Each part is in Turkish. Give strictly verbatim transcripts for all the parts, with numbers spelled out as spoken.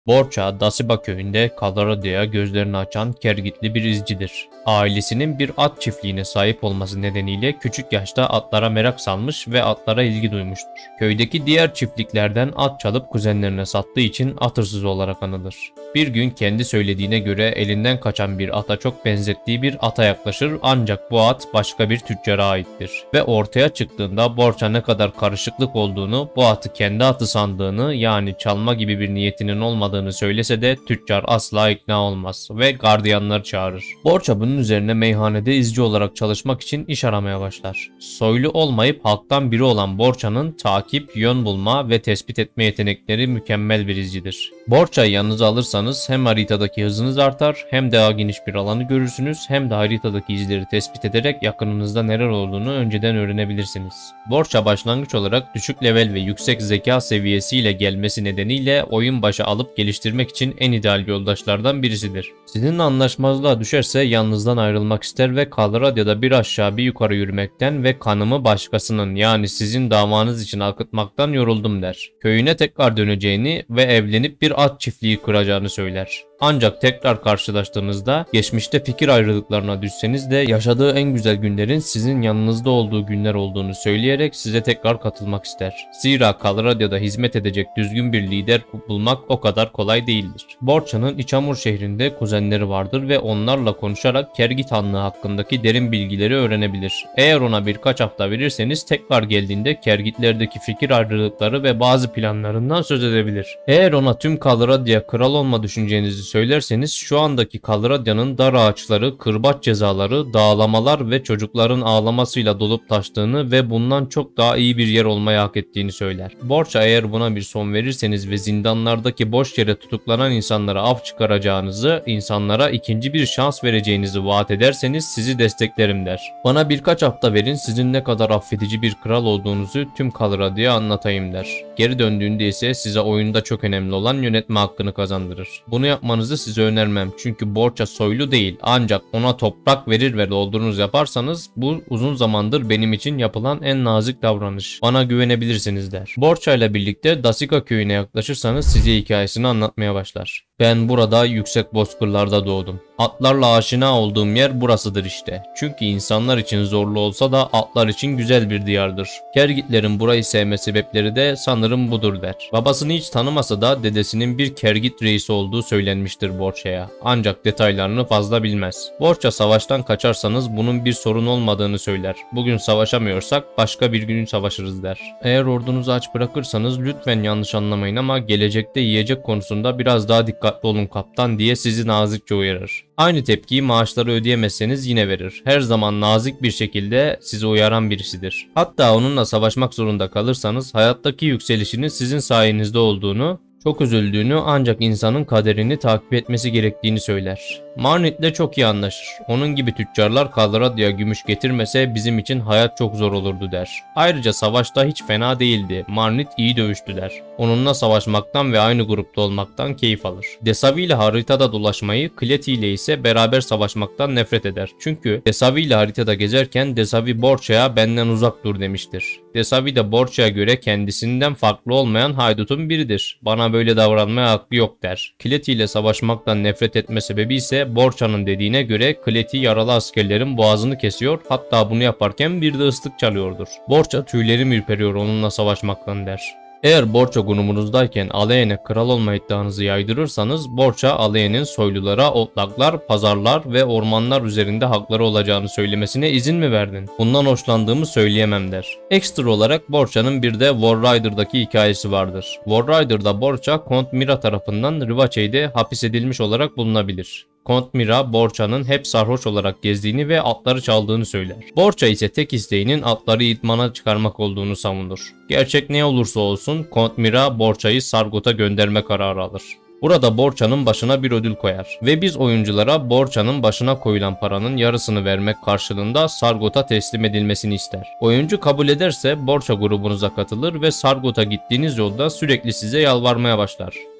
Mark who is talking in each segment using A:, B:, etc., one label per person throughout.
A: Borça, Dasiba köyünde Kalarada'ya gözlerini açan Kergitli bir izcidir. Ailesinin bir at çiftliğine sahip olması nedeniyle küçük yaşta atlara merak salmış ve atlara ilgi duymuştur. Köydeki diğer çiftliklerden at çalıp kuzenlerine sattığı için at hırsızı olarak anılır. Bir gün kendi söylediğine göre elinden kaçan bir ata çok benzettiği bir ata yaklaşır, ancak bu at başka bir tüccara aittir. Ve ortaya çıktığında Borça ne kadar karışıklık olduğunu, bu atı kendi atı sandığını, yani çalma gibi bir niyetinin olmadığını söylese de tüccar asla ikna olmaz ve gardiyanları çağırır. Borça bunun üzerine meyhanede izci olarak çalışmak için iş aramaya başlar. Soylu olmayıp halktan biri olan Borça'nın takip, yön bulma ve tespit etme yetenekleri mükemmel bir izcidir. Borça'yı yanınıza alırsanız hem haritadaki hızınız artar, hem daha geniş bir alanı görürsünüz, hem de haritadaki izleri tespit ederek yakınınızda neler olduğunu önceden öğrenebilirsiniz. Borça başlangıç olarak düşük level ve yüksek zeka seviyesiyle gelmesi nedeniyle oyun başı alıp geliştirmek için en ideal yoldaşlardan birisidir. Sizinle anlaşmazlığa düşerse yanınızdan ayrılmak ister ve Kalarada'da bir aşağı bir yukarı yürümekten ve kanımı başkasının, yani sizin davanız için akıtmaktan yoruldum der. Köyüne tekrar döneceğini ve evlenip bir at çiftliği kuracağını söyler. Ancak tekrar karşılaştığınızda geçmişte fikir ayrılıklarına düşseniz de yaşadığı en güzel günlerin sizin yanınızda olduğu günler olduğunu söyleyerek size tekrar katılmak ister. Zira Kalarada'da hizmet edecek düzgün bir lider bulmak o kadar kolay değildir. Borça'nın İçamur şehrinde kuzenleri vardır ve onlarla konuşarak Kergit Hanlığı hakkındaki derin bilgileri öğrenebilir. Eğer ona birkaç hafta verirseniz tekrar geldiğinde Kergitlerdeki fikir ayrılıkları ve bazı planlarından söz edebilir. Eğer ona tüm Kalarada'ya kral olma düşüncenizi söylerseniz şu andaki Kalarada'nın dar ağaçları, kırbaç cezaları, dağlamalar ve çocukların ağlamasıyla dolup taştığını ve bundan çok daha iyi bir yer olmayı hak ettiğini söyler. Borça eğer buna bir son verirseniz ve zindanlardaki boş yere tutuklanan insanlara af çıkaracağınızı, insanlara ikinci bir şans vereceğinizi vaat ederseniz sizi desteklerim der. Bana birkaç hafta verin, sizin ne kadar affedici bir kral olduğunuzu tüm Kalarada'ya anlatayım der. Geri döndüğünde ise size oyunda çok önemli olan yönetme hakkını kazandırır. Bunu yapmanızı size önermem, çünkü Borça soylu değil, ancak ona toprak verir ve doldurunuz yaparsanız bu uzun zamandır benim için yapılan en nazik davranış. Bana güvenebilirsiniz der. Borça ile birlikte Dasika köyüne yaklaşırsanız size hikayesini anlatmaya başlar. Ben burada yüksek bozkırlarda doğdum. Atlarla aşina olduğum yer burasıdır işte. Çünkü insanlar için zorlu olsa da atlar için güzel bir diyardır. Kergitlerin burayı sevme sebepleri de sanırım budur der. Babasını hiç tanımasa da dedesinin bir Kergit reisi olduğu söylenmiştir Borça'ya. Ancak detaylarını fazla bilmez. Borça savaştan kaçarsanız bunun bir sorun olmadığını söyler. Bugün savaşamıyorsak başka bir gün savaşırız der. Eğer ordunuzu aç bırakırsanız lütfen yanlış anlamayın ama gelecekte yiyecek konusunda biraz daha dikkatli olun kaptan diye sizi nazikçe uyarır. Aynı tepkiyi maaşları ödeyemezseniz yine verir. Her zaman nazik bir şekilde sizi uyaran birisidir. Hatta onunla savaşmak zorunda kalırsanız hayattaki yükselişinin sizin sayenizde olduğunu, çok üzüldüğünü, ancak insanın kaderini takip etmesi gerektiğini söyler. Marnit'le çok iyi anlaşır. Onun gibi tüccarlar Kalarada'ya gümüş getirmese bizim için hayat çok zor olurdu der. Ayrıca savaşta hiç fena değildi. Marnit iyi dövüştü der. Onunla savaşmaktan ve aynı grupta olmaktan keyif alır. Desavi ile haritada dolaşmayı, Kleti ile ise beraber savaşmaktan nefret eder. Çünkü Desavi ile haritada gezerken Desavi Borça'ya benden uzak dur demiştir. Desavi de Borça'ya göre kendisinden farklı olmayan haydutun biridir. Bana böyle davranmaya hakkı yok der. Kleti ile savaşmaktan nefret etme sebebi ise Borça'nın dediğine göre Kleti yaralı askerlerin boğazını kesiyor, hatta bunu yaparken bir de ıslık çalıyordur. Borça tüylerim ürperiyor onunla savaşmaktan der. Eğer Borça grubumuzdayken Aleyen'e kral olma iddianızı yaydırırsanız Borça Aleyen'in soylulara otlaklar, pazarlar ve ormanlar üzerinde hakları olacağını söylemesine izin mi verdin? Bundan hoşlandığımı söyleyemem der. Ekstra olarak Borça'nın bir de War Rider'daki hikayesi vardır. War Rider'da Borça Kont Mira tarafından Rivaçey'de hapis edilmiş olarak bulunabilir. Kont Mira, Borça'nın hep sarhoş olarak gezdiğini ve atları çaldığını söyler. Borça ise tek isteğinin atları idmana çıkarmak olduğunu savunur. Gerçek ne olursa olsun Kont Mira, Borça'yı Sargot'a gönderme kararı alır. Burada Borça'nın başına bir ödül koyar ve biz oyunculara Borça'nın başına koyulan paranın yarısını vermek karşılığında Sargot'a teslim edilmesini ister. Oyuncu kabul ederse Borça grubunuza katılır ve Sargot'a gittiğiniz yolda sürekli size yalvarmaya başlar.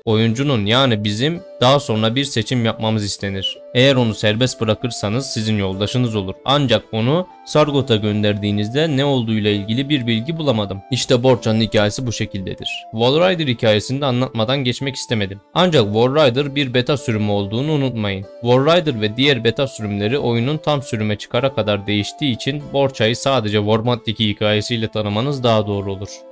A: Oyuncunun yani bizim daha sonra bir seçim yapmamız istenir. Eğer onu serbest bırakırsanız sizin yoldaşınız olur. Ancak onu Sargoth'a gönderdiğinizde ne olduğuyla ilgili bir bilgi bulamadım. İşte Borça'nın hikayesi bu şekildedir. Wallrider hikayesini de anlatmadan geçmek istemedim. Ancak Wallrider bir beta sürümü olduğunu unutmayın. Wallrider ve diğer beta sürümleri oyunun tam sürüme çıkara kadar değiştiği için Borça'yı sadece Warmand'daki hikayesiyle tanımanız daha doğru olur.